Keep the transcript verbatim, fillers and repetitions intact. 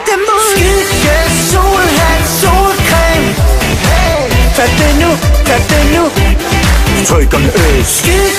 dem ud. Skygge, solhat, solcreme. Hey, tag det nu, tag det nu. Trykkerne øs. Skygge